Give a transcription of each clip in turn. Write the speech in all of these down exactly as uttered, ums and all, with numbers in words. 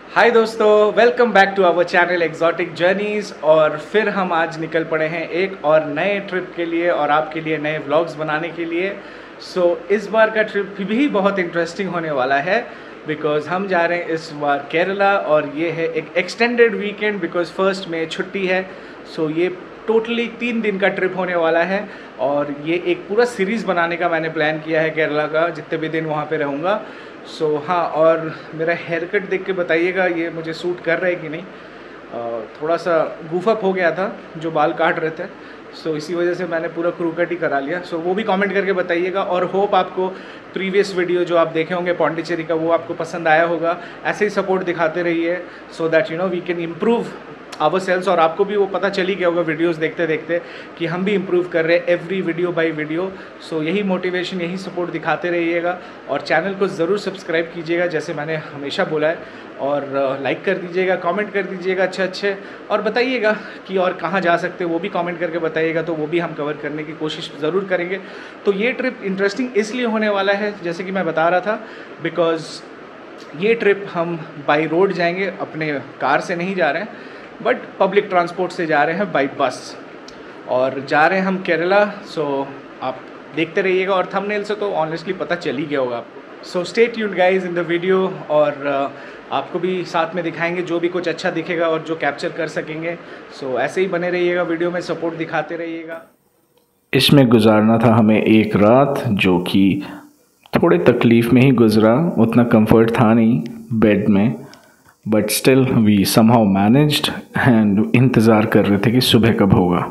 हाय दोस्तों, welcome back to our channel exotic journeys. और फिर हम आज निकल पड़े हैं एक और नए ट्रिप के लिए और आपके लिए नए व्लॉग्स बनाने के लिए। सो so, इस बार का ट्रिप भी बहुत इंटरेस्टिंग होने वाला है बिकॉज़ हम जा रहे हैं इस बार केरला और ये है एक एक्सटेंडेड वीकेंड बिकॉज़ फर्स्ट में छुट्टी है। सो so, ये टोटली तीन दिन का ट्रिप होने वाला है और ये एक पूरा सीरीज़ बनाने का मैंने प्लान किया है केरला का, जितने भी दिन वहाँ पे रहूँगा। सो so, हाँ, और मेरा हेयर कट देख के बताइएगा ये मुझे सूट कर रहा है कि नहीं। uh, थोड़ा सा गूफअप हो गया था जो बाल काट रहे थे, सो so, इसी वजह से मैंने पूरा क्रू कट ही करा लिया। सो so, वो भी कमेंट करके बताइएगा और होप आपको प्रीवियस वीडियो जो आप देखे होंगे पौंडीचेरी का वो आपको पसंद आया होगा। ऐसे ही सपोर्ट दिखाते रहिए so that you know we can improve our sales. और आपको भी वो पता चली गया होगा वीडियोस देखते देखते कि हम भी इम्प्रूव कर रहे हैं every video by video. So यही मोटिवेशन, यही सपोर्ट दिखाते रहिएगा और चैनल को ज़रूर सब्सक्राइब कीजिएगा जैसे मैंने हमेशा बोला है, और लाइक कर दीजिएगा, कमेंट कर दीजिएगा अच्छे अच्छे, और बताइएगा कि और कहाँ जा सकते हैं वो भी कमेंट करके बताइएगा, तो वो भी हम कवर करने की कोशिश ज़रूर करेंगे। तो ये ट्रिप इंटरेस्टिंग इसलिए होने वाला है जैसे कि मैं बता रहा था बिकॉज़ ये ट्रिप हम बाई रोड जाएंगे, अपने कार से नहीं जा रहे हैं बट पब्लिक ट्रांसपोर्ट से जा रहे हैं बाई बस, और जा रहे हैं हम केरला। सो आप देखते रहिएगा और थंबनेल से तो ऑनेस्टली पता चल ही गया होगा आपको। So stay tuned guys in the video, और uh, आपको भी साथ में दिखाएंगे जो भी कुछ अच्छा दिखेगा और जो कैप्चर कर सकेंगे। सो so, ऐसे ही बने रहिएगा, वीडियो में सपोर्ट दिखाते रहिएगा। इसमें गुजारना था हमें एक रात, जो कि थोड़े तकलीफ़ में ही गुजरा, उतना कंफर्ट था नहीं बेड में, but still we somehow managed and इंतज़ार कर रहे थे कि सुबह कब होगा।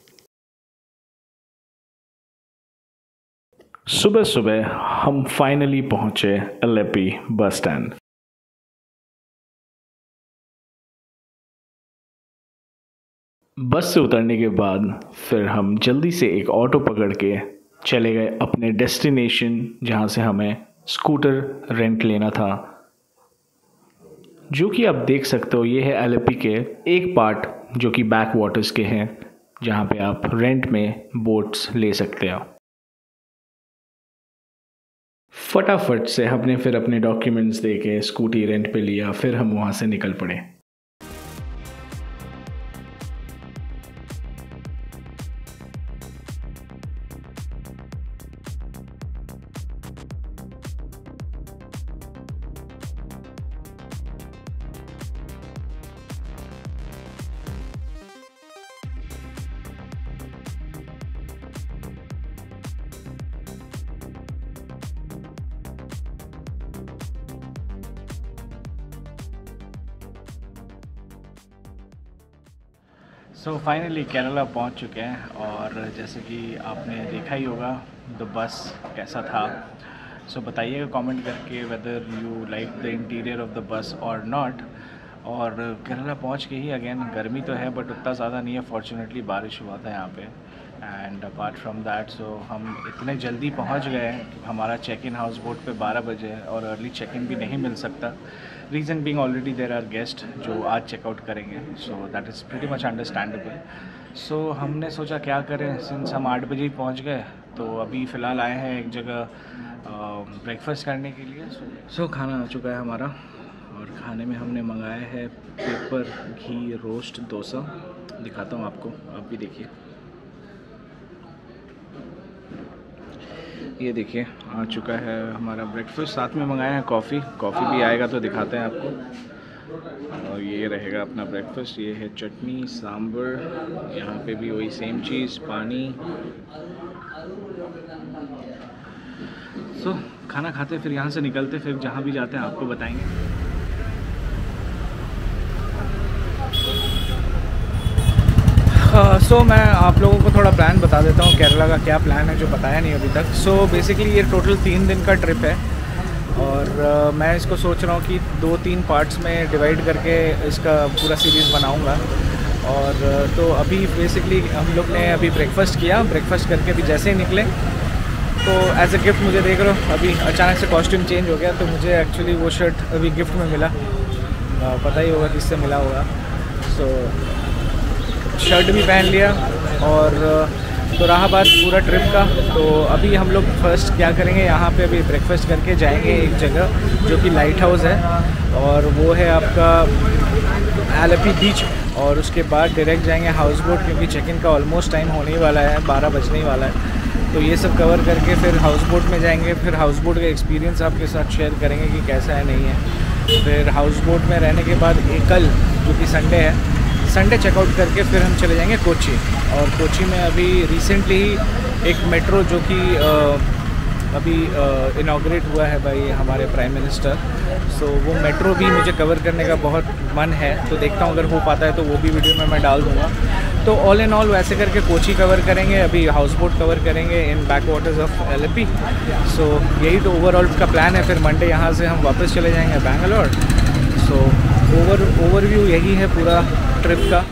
सुबह सुबह हम फाइनली पहुंचे एलेप्पी बस स्टैंड। बस से उतरने के बाद फिर हम जल्दी से एक ऑटो पकड़ के चले गए अपने डेस्टिनेशन, जहां से हमें स्कूटर रेंट लेना था, जो कि आप देख सकते हो ये है एलेप्पी के एक पार्ट जो कि बैक वाटर्स के हैं, जहाँ पे आप रेंट में बोट्स ले सकते हो। फटाफट से हमने फिर अपने डॉक्यूमेंट्स दे के स्कूटी रेंट पे लिया, फिर हम वहाँ से निकल पड़े। सो फाइनली केरला पहुंच चुके हैं, और जैसे कि आपने देखा ही होगा द बस कैसा था। सो so, बताइएगा कमेंट करके whether you like the interior of the bus और नॉट। और केरला पहुंच के ही अगेन गर्मी तो है बट उतना ज़्यादा नहीं है, फॉर्चुनेटली बारिश हुआ था यहाँ पे। And apart from that so हम इतने जल्दी पहुँच गए हैं, हमारा चेक इन हाउस बोट पे बारह बजे है और अर्ली चेक इन भी नहीं मिल सकता, reason being already there are guest जो आज चेकआउट करेंगे। So that is pretty much understandable. So हमने सोचा क्या करें, सिंस हम आठ बजे ही पहुँच गए तो अभी फ़िलहाल आए हैं एक जगह ब्रेकफास्ट करने के लिए। सो so, खाना आ चुका है हमारा, और खाने में हमने मंगाया है पेपर घी रोस्ट डोसा। दिखाता हूँ आपको, आप भी देखिए। ये देखिए आ चुका है हमारा ब्रेकफास्ट, साथ में मंगाया है कॉफ़ी। कॉफ़ी भी आएगा तो दिखाते हैं आपको। और ये रहेगा अपना ब्रेकफास्ट। ये है चटनी सांभर, यहाँ पे भी वही सेम चीज़, पानी। सो so, खाना खाते फिर यहाँ से निकलते, फिर जहाँ भी जाते हैं आपको बताएंगे। सो uh, so, मैं आप लोगों को थोड़ा प्लान बता देता हूँ केरला का क्या प्लान है जो बताया नहीं अभी तक। सो so, बेसिकली ये टोटल तीन दिन का ट्रिप है, और uh, मैं इसको सोच रहा हूँ कि दो तीन पार्ट्स में डिवाइड करके इसका पूरा सीरीज़ बनाऊँगा। और uh, तो अभी बेसिकली हम लोग ने अभी ब्रेकफास्ट किया, ब्रेकफास्ट करके अभी जैसे ही निकले तो एज ए गिफ्ट मुझे देख रहे हो अभी अचानक से कॉस्ट्यूम चेंज हो गया, तो मुझे एक्चुअली वो शर्ट अभी गिफ्ट में मिला। uh, पता ही होगा किससे मिला होगा। सो so, शर्ट भी पहन लिया, और तो रहा बात पूरा ट्रिप का, तो अभी हम लोग फर्स्ट क्या करेंगे, यहाँ पे अभी ब्रेकफास्ट करके जाएंगे एक जगह जो कि लाइट हाउस है, और वो है आपका एलेपी बीच। और उसके बाद डायरेक्ट जाएंगे हाउस बोट, क्योंकि चेक इन का ऑलमोस्ट टाइम होने ही वाला है, बारह बजने ही वाला है। तो ये सब कवर करके फिर हाउस बोट में जाएंगे। फिर हाउस बोट का एक्सपीरियंस आपके साथ शेयर करेंगे कि कैसा है नहीं है। फिर हाउस बोट में रहने के बाद एक कल जो कि संडे है, संडे चेकआउट करके फिर हम चले जाएंगे कोची। और कोची में अभी रिसेंटली ही एक मेट्रो जो कि अभी इनॉग्रेट हुआ है भाई हमारे प्राइम मिनिस्टर, सो वो मेट्रो भी मुझे कवर करने का बहुत मन है। तो देखता हूँ अगर हो पाता है तो वो भी वीडियो में मैं डाल दूँगा। तो ऑल इन ऑल वैसे करके कोची कवर करेंगे, अभी हाउस बोट कवर करेंगे in back waters of Alleppey. So यही तो ओवरऑल का प्लान है। फिर मंडे यहाँ से हम वापस चले जाएंगे बैंगलोर। सो ओवर ओवरव्यू यही है पूरा ट्रिप का।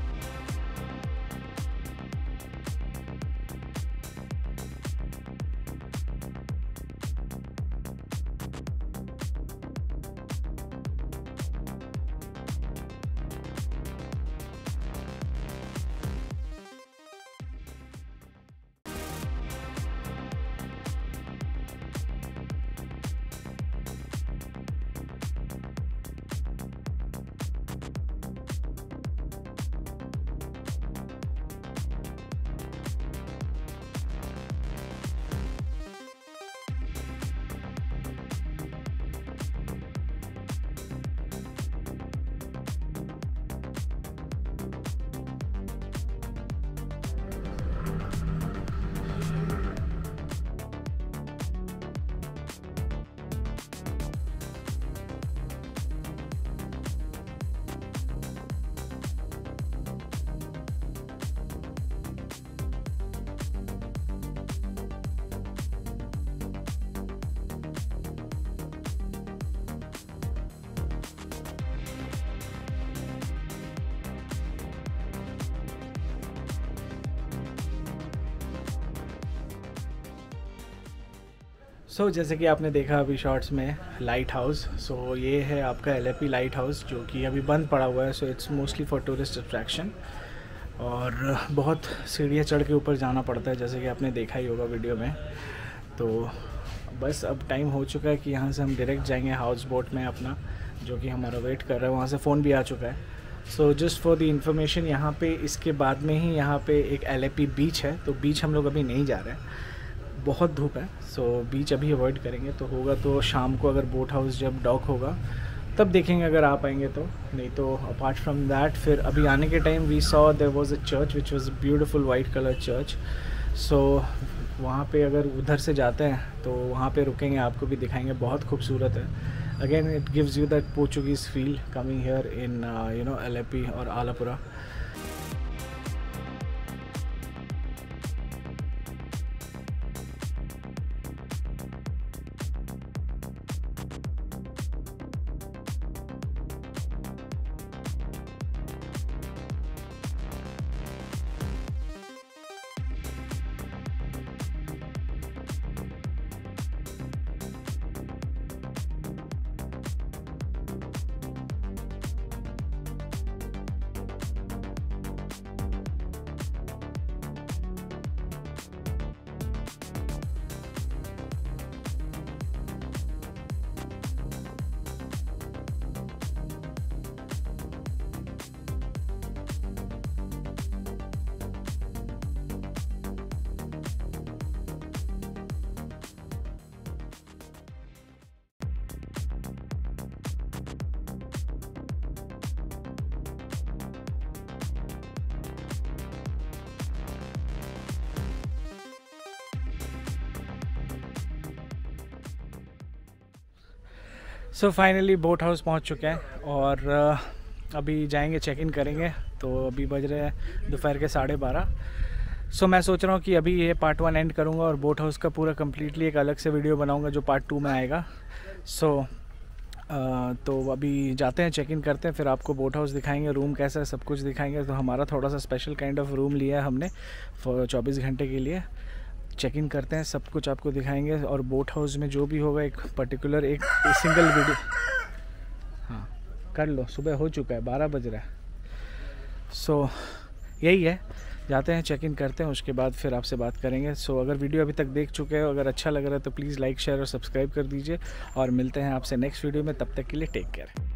सो so, जैसे कि आपने देखा अभी शॉर्ट्स में लाइट हाउस, सो so, ये है आपका एलेपी लाइट हाउस जो कि अभी बंद पड़ा हुआ है। So it's mostly for tourist attraction, और बहुत सीढ़ियाँ चढ़ के ऊपर जाना पड़ता है जैसे कि आपने देखा ही होगा वीडियो में। तो बस अब टाइम हो चुका है कि यहाँ से हम डायरेक्ट जाएंगे हाउस बोट में अपना, जो कि हमारा वेट कर रहा है। वहाँ से फ़ोन भी आ चुका है। So just for the information, यहाँ पे इसके बाद में ही यहाँ पे एक एलेपी बीच है। तो बीच हम लोग अभी नहीं जा रहे हैं, बहुत धूप है। सो so, बीच अभी अवॉइड करेंगे। तो होगा तो शाम को अगर बोट हाउस जब डॉक होगा तब देखेंगे अगर आ पाएंगे तो, नहीं तो अपार्ट फ्रॉम दैट फिर अभी आने के time we saw there was a church which was beautiful white colour church. So वहाँ पे अगर उधर से जाते हैं तो वहाँ पे रुकेंगे, आपको भी दिखाएंगे, बहुत खूबसूरत है। Again it gives you that Portuguese feel coming here in you know Alleppey और Alappuzha. So finally boat house पहुंच चुके हैं और uh, अभी जाएंगे चेक इन करेंगे। तो अभी बज रहे हैं दोपहर के साढ़े बारह। सो मैं सोच रहा हूँ कि अभी ये पार्ट वन एंड करूँगा और बोट हाउस का पूरा कम्प्लीटली एक अलग से वीडियो बनाऊँगा जो पार्ट टू में आएगा। सो uh, तो अभी जाते हैं, चेक इन करते हैं, फिर आपको बोट हाउस दिखाएंगे, रूम कैसा है सब कुछ दिखाएंगे। तो हमारा थोड़ा सा स्पेशल काइंड ऑफ रूम लिया है हमने चौबीस घंटे के लिए। चेक इन करते हैं, सब कुछ आपको दिखाएंगे। और बोट हाउस में जो भी होगा एक पर्टिकुलर एक सिंगल वीडियो, हाँ कर लो, सुबह हो चुका है, बारह बज रहा है। सो so, यही है, जाते हैं, चेक इन करते हैं, उसके बाद फिर आपसे बात करेंगे। सो अगर वीडियो अभी तक देख चुके हो, अगर अच्छा लग रहा है तो प्लीज़ लाइक शेयर और सब्सक्राइब कर दीजिए और मिलते हैं आपसे नेक्स्ट वीडियो में। तब तक के लिए टेक केयर।